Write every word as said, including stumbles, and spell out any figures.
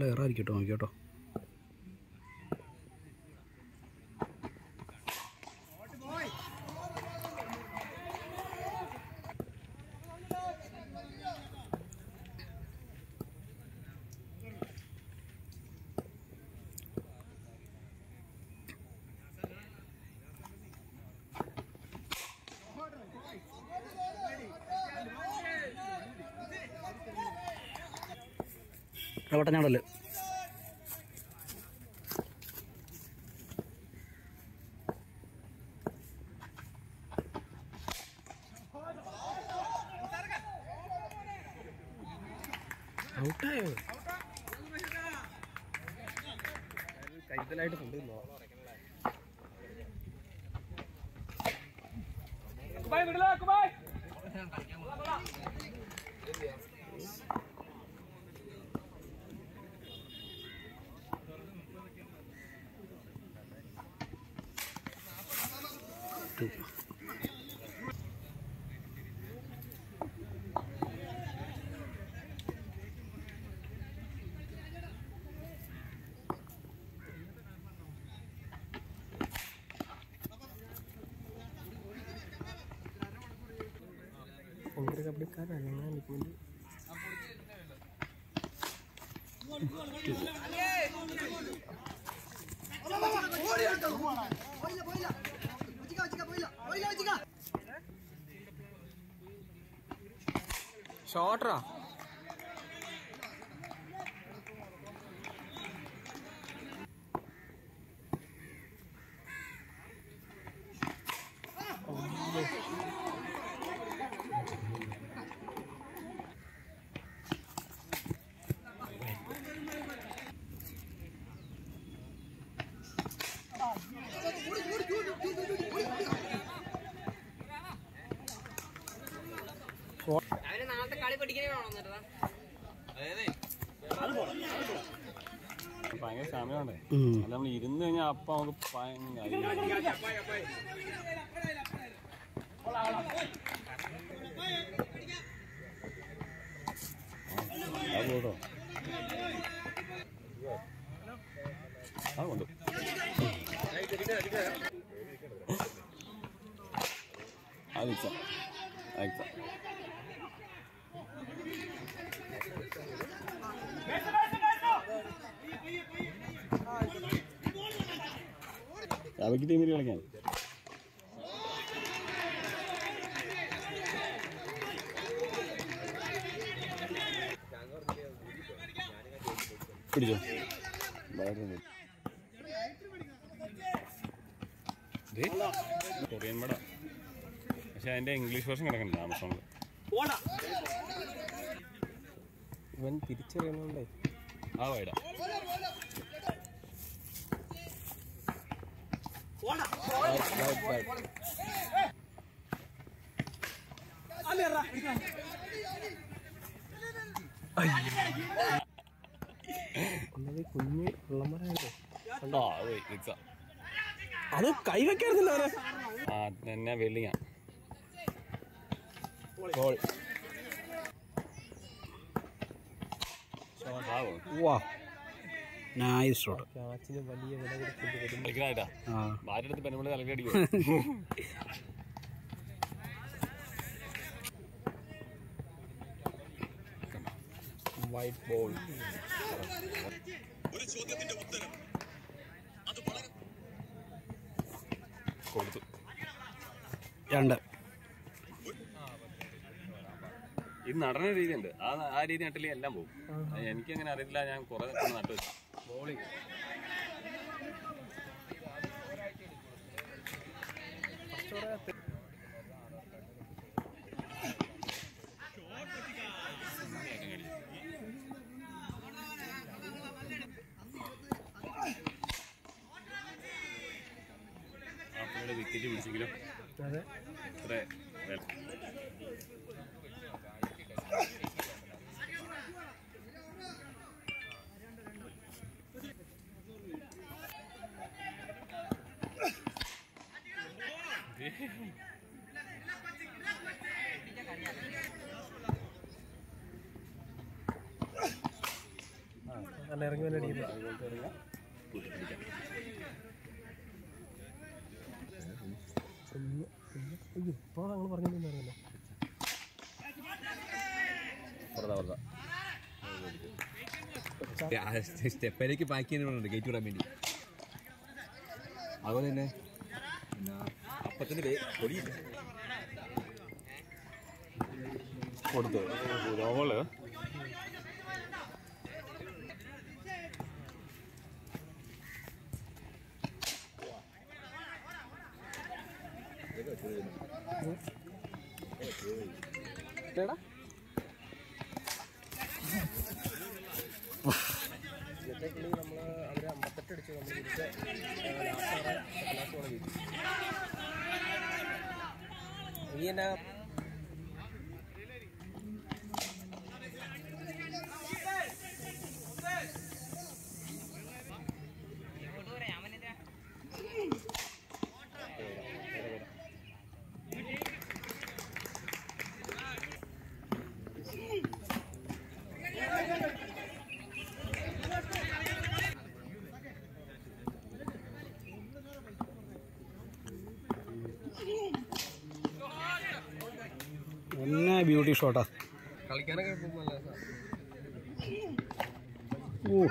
നല്ല എറായിരിക്കും കേട്ടോ, നോക്കി കേട്ടോ. വട്ടഞ്ഞാടല് ഔട്ടായോ? കൈതലായിട്ട് കൊണ്ടുവന്നോ? ഭയങ്കര കബഡിക്കാരാണ് ഞാൻ നിൽക്കുന്നത്. ഷോട്ടറാ ഭയങ്കര സമയമുണ്ടേ, നമ്മൾ ഇരുന്ന് കഴിഞ്ഞാൽ അപ്പൊ നമുക്ക് അതോ അതുകൊണ്ട് അയച്ച അയച്ച അവയ്ക്ക് ടീമിൽ കളിക്കാൻ പിടിച്ചോ. കൊറിയൻ പടം, പക്ഷെ അതിന്റെ ഇംഗ്ലീഷ് വേർഷൻ കിടക്കണ്ട ആമസോണിൽ. ഇവൻ തിരിച്ചറിയണോണ്ടേ ആ വൈഡാ കുഞ്ഞ് പിള്ളമാരാണല്ലോ. അത് കൈവയ്ക്കായിരുന്നില്ല അവരെ. ആ തന്നെ വെള്ളിയാ നൈസ് ഷോട്ട്. ക്യാച്ചിന് വലിയ വില കൊടുത്തിട്ട് ഭാര്യടുത്ത് പെണ്ണുപിള്ളി തലക്കി അടിക്കും. വൈറ്റ് ബോൾ കൊടുത്തു രണ്ട്. ഇത് നടന രീതി ഉണ്ട്, ആ ആ രീതി നട്ടില്ലേ എല്ലാം പോകും. എനിക്കങ്ങനെ അറിയില്ല, ഞാൻ കുറെ നട്ടു വെച്ചു. ബോളിങ് വിക്കറ്റ് പിടിച്ചെങ്കിലും അതെ നല്ല ഇറങ്ങി വല്ല അടിക്കില്ല. ഇപ്പോൾ ഞങ്ങൾ പറഞ്ഞിട്ടുണ്ടായിരുന്നല്ലോ. സ്റ്റെപ്പിലേക്ക് പാക്ക് ചെയ്യുന്നുണ്ട് ഗേറ്റ് വിടാൻ വേണ്ടി. അതുപോലെ തന്നെ അപ്പത്തിന് കൊടുത്തു ഓവള് എടാ നമ്മൾ അവർ അമ്പത്തെട്ട് അടിച്ചു. നമ്മൾ തിരിച്ച് ലാസ്റ്റ് വരെ നീ എന്നാ എന്നെ ബ്യൂട്ടി ഷോട്ടാ. കളിക്കാനൊക്കെ പോകുമ്പോൾ ഓ